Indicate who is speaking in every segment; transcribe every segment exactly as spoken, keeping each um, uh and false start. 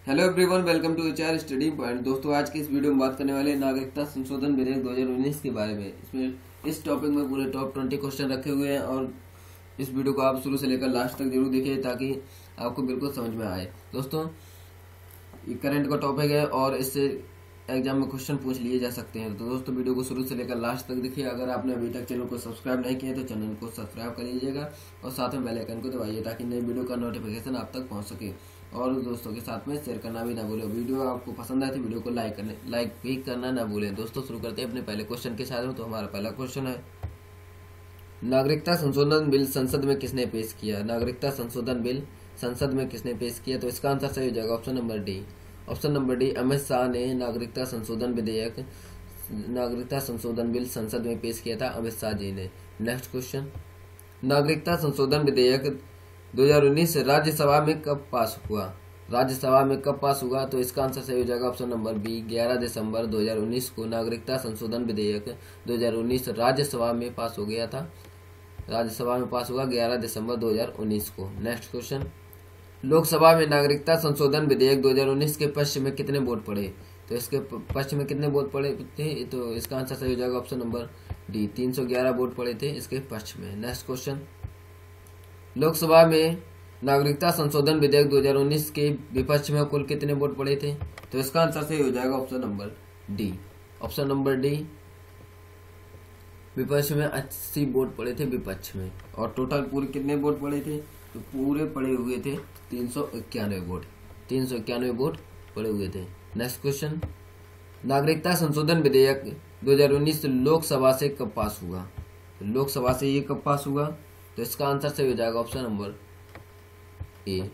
Speaker 1: Hello everyone, welcome to H R study point. दोस्तों, आज की इस वीडियो में बात करने वाले हैं नागरिकता संशोधन विधेयक दो हज़ार उन्नीस के बारे में। इसमें इस टॉपिक में पूरे टॉप ट्वेंटी क्वेश्चन रखे हुए हैं और इस वीडियो को आप शुरू से लेकर लास्ट तक जरूर देखिए ताकि आपको बिल्कुल समझ में आए। दोस्तों, ये करंट का टॉपिक है और इससे एग्जाम में क्वेश्चन पूछ लिए जा सकते हैं। तो दोस्तों, वीडियो को शुरू से लेकर लास्ट तक देखिए। अगर आपने अभी तक चैनल को सब्सक्राइब नहीं किया तो चैनल को सब्सक्राइब कर लीजिएगा और साथ में बेल आइकन को दबाइए ताकि नई वीडियो का नोटिफिकेशन आप तक पहुंच सके। और दोस्तों के साथ में शेयर करना भी ना भूलें। वीडियो आपको पसंद आए तो वीडियो को लाइक करने लाइक भी करना ना भूलें। दोस्तों, शुरू करते हैं अपने पहले क्वेश्चन के साथ में। तो हमारा पहला क्वेश्चन है, नागरिकता संशोधन बिल संसद में किसने पेश किया? नागरिकता संशोधन बिल संसद में किसने पेश किया? तो इसका आंसर सही हो जाएगा option number D. Option number D, Amit Shah ने नागरिकता संशोधन विधेयक नागरिकता संशोधन बिल संसद में पेश किया था, अमित शाह जी ने। नेक्स्ट क्वेश्चन, नागरिकता संशोधन विधेयक दो हज़ार उन्नीस राज्यसभा में कब पास हुआ? राज्यसभा में कब पास हुआ? तो इसका आंसर सही हो जाएगा ऑप्शन नंबर बी, ग्यारह दिसंबर दो हज़ार उन्नीस को नागरिकता संशोधन विधेयक दो हज़ार उन्नीस राज्यसभा में पास हो गया था। राज्यसभा में पास हुआ ग्यारह दिसंबर दो हज़ार उन्नीस को। नेक्स्ट क्वेश्चन, लोकसभा में नागरिकता संशोधन विधेयक दो हज़ार उन्नीस के पक्ष में कितने वोट पड़े? तो इसके पक्ष में कितने वोट पड़े थे? तो इसका आंसर सही हो जाएगा ऑप्शन नंबर डी, तीन सौ ग्यारह वोट पड़े थे इसके पक्ष में। नेक्स्ट क्वेश्चन, लोकसभा में नागरिकता संशोधन विधेयक दो हज़ार उन्नीस के विपक्ष में कुल कितने वोट पड़े थे? तो इसका आंसर सही हो जाएगा option number D. Option number D, विपक्ष में अस्सी वोट पड़े थे विपक्ष में। और टोटल पूरे कितने वोट पड़े थे? तो पूरे पड़े हुए थे तीन सौ इक्यानवे वोट तीन सौ इक्यानवे वोट पड़े हुए थे। नेक्स्ट क्वेश्चन, नागरिकता संशोधन विधेयक दो हज़ार उन्नीस लोकसभा से कब पास हुआ? लोकसभा से ये कब पास हुआ? तो इसका आंसर सही हो जाएगा ऑप्शन नंबर ए,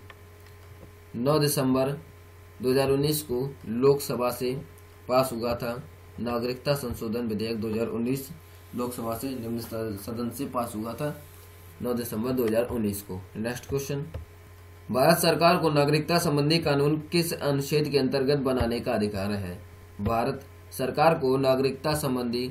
Speaker 1: नौ दिसंबर दो हज़ार उन्नीस को लोकसभा से पास हुआ था। नागरिकता संशोधन विधेयक दो हज़ार उन्नीस लोकसभा से निम्न सदन से पास हुआ था नौ दिसंबर दो हज़ार उन्नीस को। नेक्स्ट क्वेश्चन, भारत सरकार को नागरिकता संबंधी कानून किस अनुच्छेद के अंतर्गत बनाने का अधिकार है? भारत सरकार को नागरिकता संबंधी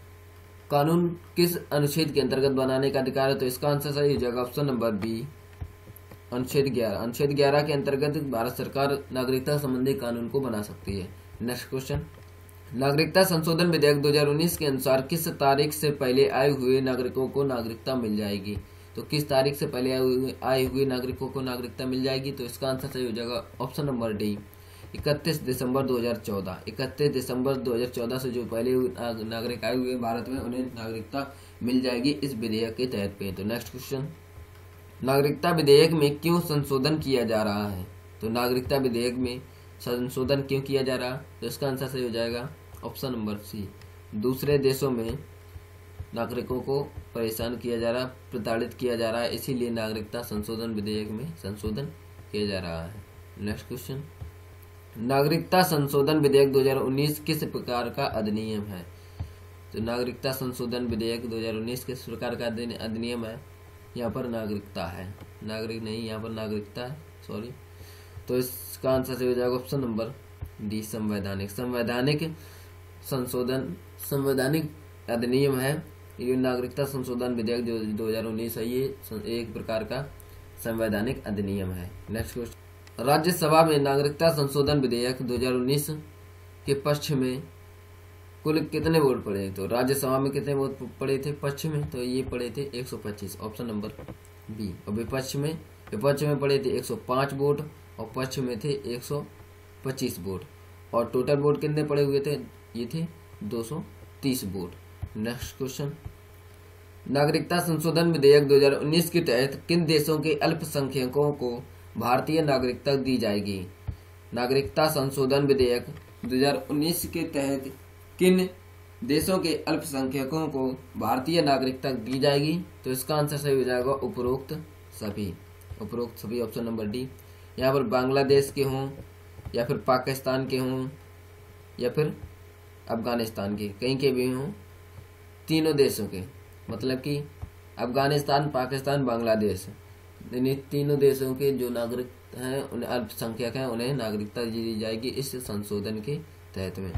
Speaker 1: कानून किस अनुच्छेद के अंतर्गत बनाने का अधिकार है? तो इसका आंसर सही हो जाएगा ऑप्शन नंबर बी, अनुच्छेद ग्यारह। अनुच्छेद ग्यारह के अंतर्गत भारत सरकार नागरिकता संबंधी कानून को बना सकती है। नेक्स्ट क्वेश्चन, नागरिकता संशोधन विधेयक दो हज़ार उन्नीस के अनुसार किस तारीख से पहले आए हुए नागरिकों को नागरिकता मिल जाएगी? तो किस तारीख से पहले आए हुए आए हुए नागरिकों को नागरिकता मिल जाएगी? तो इसका आंसर सही हो जाएगा ऑप्शन नंबर डी, इकतीस दिसंबर दो हज़ार चौदह। इकतीस दिसंबर दो हज़ार चौदह से जो पहले नागरिक आए हुए भारत में उन्हें नागरिकता मिल जाएगी इस विधेयक के तहत पे। तो नेक्स्ट क्वेश्चन, नागरिकता विधेयक में क्यों संशोधन किया जा रहा है? तो नागरिकता विधेयक में संशोधन क्यों किया जा रहा है? तो इसका आंसर सही हो जाएगा ऑप्शन नंबर सी, दूसरे देशों में नागरिकों को परेशान किया जा रहा, प्रताड़ित किया जा रहा है, इसीलिए नागरिकता संशोधन विधेयक में संशोधन किया जा रहा है। नेक्स्ट क्वेश्चन, नागरिकता संशोधन विधेयक दो हज़ार उन्नीस किस प्रकार का अधिनियम है? तो नागरिकता संशोधन विधेयक दो हज़ार उन्नीस किस प्रकार का अधिनियम है? यहाँ पर नागरिकता है, नागरिक नहीं, यहाँ पर नागरिकता है, सॉरी। तो इसका आंसर से हो जाएगा ऑप्शन नंबर डी, संवैधानिक। संवैधानिक संशोधन संवैधानिक अधिनियम है ये नागरिकता संशोधन विधेयक जो दो हज़ार उन्नीस है, ये एक प्रकार का संवैधानिक अधिनियम है। नेक्स्ट क्वेश्चन, राज्यसभा में नागरिकता संशोधन विधेयक दो हज़ार उन्नीस के पक्ष में कुल कितने वोट पड़े? तो राज्यसभा में कितने वोट पड़े थे पक्ष में? तो ये पड़े थे एक सौ पच्चीस, ऑप्शन नंबर बी। और विपक्ष में विपक्ष में पड़े थे एक सौ पाँच वोट और पक्ष में थे एक सौ पच्चीस वोट। और टोटल वोट कितने पड़े हुए थे? ये थे दो सौ तीस वोट। नेक्स्ट क्वेश्चन, नागरिकता संशोधन विधेयक दो हज़ार उन्नीस के तहत किन देशों के अल्पसंख्यकों को भारतीय नागरिकता दी जाएगी? नागरिकता संशोधन विधेयक दो हज़ार उन्नीस के तहत किन देशों के अल्पसंख्यकों को भारतीय नागरिकता दी जाएगी? तो इसका आंसर सही हो जाएगा उपरोक्त सभी उपरोक्त सभी, ऑप्शन नंबर डी। यहाँ पर बांग्लादेश के हों या फिर पाकिस्तान के हों या फिर अफगानिस्तान के, कहीं के भी हों, तीनों देशों के, मतलब कि अफगानिस्तान, पाकिस्तान, बांग्लादेश, इन तीनों देशों के जो नागरिक हैं, उन्हें अल्पसंख्यक हैं, उन्हें नागरिकता दी जाएगी इस संशोधन के तहत में।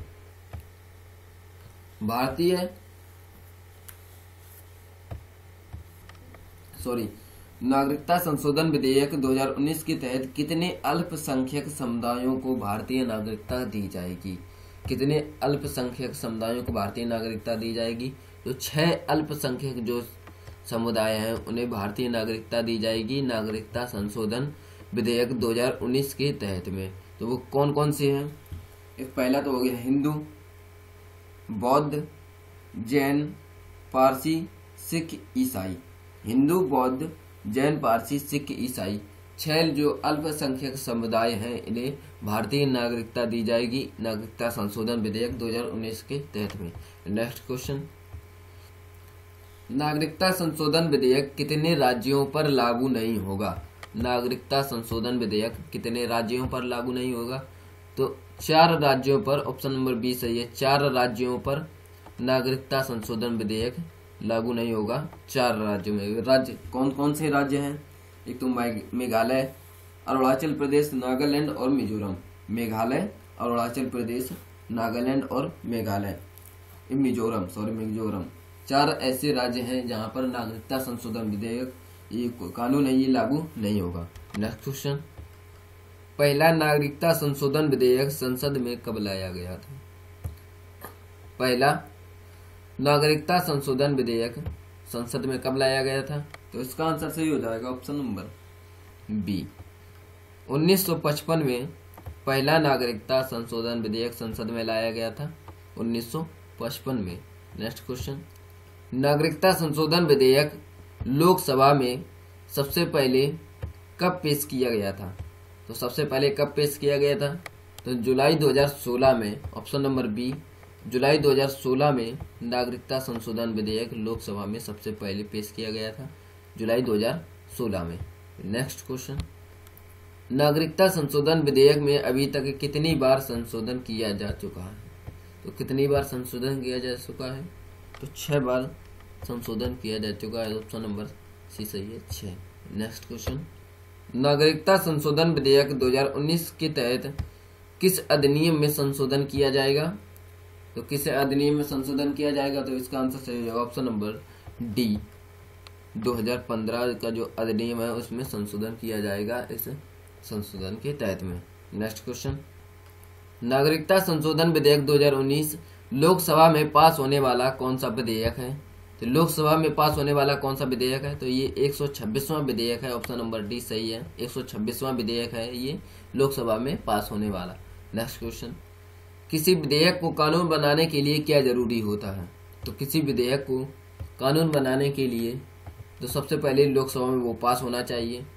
Speaker 1: भारतीय सॉरी नागरिकता संशोधन विधेयक दो हज़ार उन्नीस के तहत कितने अल्पसंख्यक समुदायों को भारतीय नागरिकता दी जाएगी? कितने अल्पसंख्यक समुदायों को भारतीय नागरिकता दी जाएगी? तो छह अल्पसंख्यक जो समुदाय हैं उन्हें भारतीय नागरिकता दी जाएगी नागरिकता संशोधन विधेयक दो हज़ार उन्नीस के तहत में। तो वो कौन कौन से हैं? एक पहला तो हो गया हिंदू, बौद्ध, जैन, पारसी, सिख, ईसाई। हिंदू, बौद्ध, जैन, पारसी, सिख, ईसाई, छह जो अल्पसंख्यक समुदाय हैं इन्हें भारतीय नागरिकता दी जाएगी नागरिकता संशोधन विधेयक दो हज़ार उन्नीस के तहत में। नेक्स्ट क्वेश्चन, नागरिकता संशोधन विधेयक कितने राज्यों पर लागू नहीं होगा? नागरिकता संशोधन विधेयक कितने राज्यों पर लागू नहीं होगा? तो चार राज्यों पर, ऑप्शन नंबर बी सही है। चार राज्यों पर नागरिकता संशोधन विधेयक लागू नहीं होगा। चार राज्यों में, राज्य कौन कौन से राज्य हैं? एक तो मेघालय, अरुणाचल प्रदेश, नागालैंड और मिजोरम। मेघालय, अरुणाचल प्रदेश, नागालैंड और मेघालय मिजोरम सॉरी मिजोरम चार ऐसे राज्य हैं जहां पर नागरिकता संशोधन विधेयक ये कानून है ये लागू नहीं होगा। नेक्स्ट क्वेश्चन, पहला नागरिकता संशोधन विधेयक संसद में कब लाया गया था? पहला नागरिकता संशोधन विधेयक संसद में कब लाया गया था? तो इसका आंसर सही हो जाएगा ऑप्शन नंबर बी। उन्नीस सौ पचपन में पहला नागरिकता संशोधन विधेयक संसद में लाया गया था, उन्नीस सौ पचपन में। नेक्स्ट क्वेश्चन, नागरिकता संशोधन विधेयक लोकसभा में सबसे पहले कब पेश किया गया था? तो सबसे पहले कब पेश किया गया था? तो जुलाई दो हज़ार सोलह में, ऑप्शन नंबर बी। जुलाई दो हज़ार सोलह में नागरिकता संशोधन विधेयक लोकसभा में सबसे पहले पेश किया गया था, जुलाई दो हज़ार सोलह में। नेक्स्ट क्वेश्चन, नागरिकता संशोधन विधेयक में अभी तक कितनी बार संशोधन किया जा चुका है? तो कितनी बार संशोधन किया जा चुका है? तो छह बार संशोधन किया जा चुका है, ऑप्शन नंबर सी सही है, छह। नेक्स्ट क्वेश्चन, नागरिकता संशोधन विधेयक दो हज़ार उन्नीस के तहत किस अधिनियम में संशोधन किया जाएगा? तो किस अधिनियम में संशोधन किया जाएगा? तो इसका आंसर सही हो जाएगा ऑप्शन नंबर डी। दो हज़ार पंद्रह का जो अधिनियम है उसमें संशोधन किया जाएगा इस संशोधन के तहत में। नेक्स्ट क्वेश्चन, नागरिकता संशोधन विधेयक दो हज़ार उन्नीस लोकसभा में पास होने वाला कौन सा विधेयक है? तो लोकसभा में पास होने वाला कौन सा विधेयक है? तो ये एक सौ छब्बीसवां विधेयक है, ऑप्शन नंबर डी सही है। एक सौ छब्बीसवां विधेयक है ये लोकसभा में पास होने वाला। नेक्स्ट क्वेश्चन, किसी विधेयक को कानून बनाने के लिए क्या जरूरी होता है? तो किसी विधेयक को कानून बनाने के लिए तो सबसे पहले लोकसभा में वो पास होना चाहिए,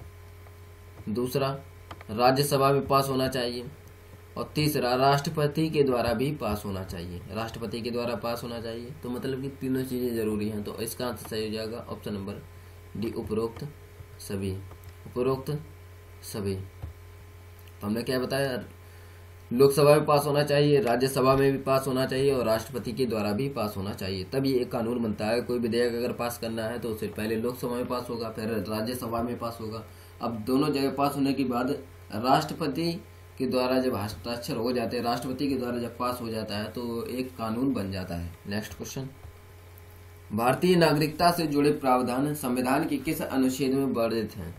Speaker 1: दूसरा राज्यसभा में पास होना चाहिए, और तीसरा राष्ट्रपति के द्वारा भी पास होना चाहिए। राष्ट्रपति के द्वारा पास होना चाहिए। तो मतलब कि तीनों चीजें जरूरी हैं। तो इसका आंसर सही हो जाएगा ऑप्शन नंबर डी, उपरोक्त सभी। उपरोक्त सभी तो हमने क्या बताया? लोकसभा में पास होना चाहिए, राज्यसभा में भी पास होना चाहिए और राष्ट्रपति के द्वारा भी पास होना चाहिए, तभी एक कानून बनता है। कोई विधेयक अगर पास करना है तो उसे पहले लोकसभा में पास होगा, फिर राज्यसभा में पास होगा। अब दोनों जगह पास होने के बाद राष्ट्रपति के द्वारा जब हस्ताक्षर हो जाते हैं, राष्ट्रपति के द्वारा जब पास हो जाता है तो एक कानून बन जाता है। नेक्स्ट क्वेश्चन, भारतीय नागरिकता से जुड़े प्रावधान संविधान के किस अनुच्छेद में वर्णित हैं?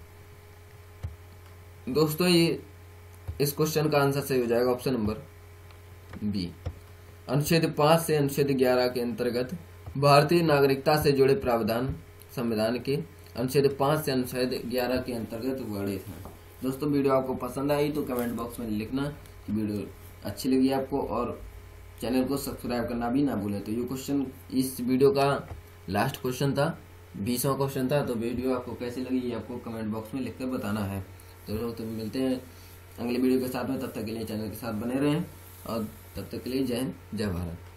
Speaker 1: दोस्तों ये इस क्वेश्चन का आंसर सही हो जाएगा ऑप्शन नंबर बी। अनुच्छेद पांच से अनुच्छेद ग्यारह के अंतर्गत भारतीय नागरिकता से जुड़े प्रावधान संविधान के अनुच्छेद पांच से अनुच्छेद ग्यारह के अंतर्गत वर्णित हैं। दोस्तों वीडियो आपको पसंद आई तो कमेंट बॉक्स में लिखना कि वीडियो अच्छी लगी आपको, और चैनल को सब्सक्राइब करना भी ना भूलें। तो ये क्वेश्चन इस वीडियो का लास्ट क्वेश्चन था, बीसवां क्वेश्चन था। तो वीडियो आपको कैसी लगी ये आपको कमेंट बॉक्स में लिखकर बताना है। तो लोग तो मिलते हैं अगले वीडियो के साथ में, तब तक के लिए चैनल के साथ बने रहें और तब तक के लिए जय हिंद जय भारत।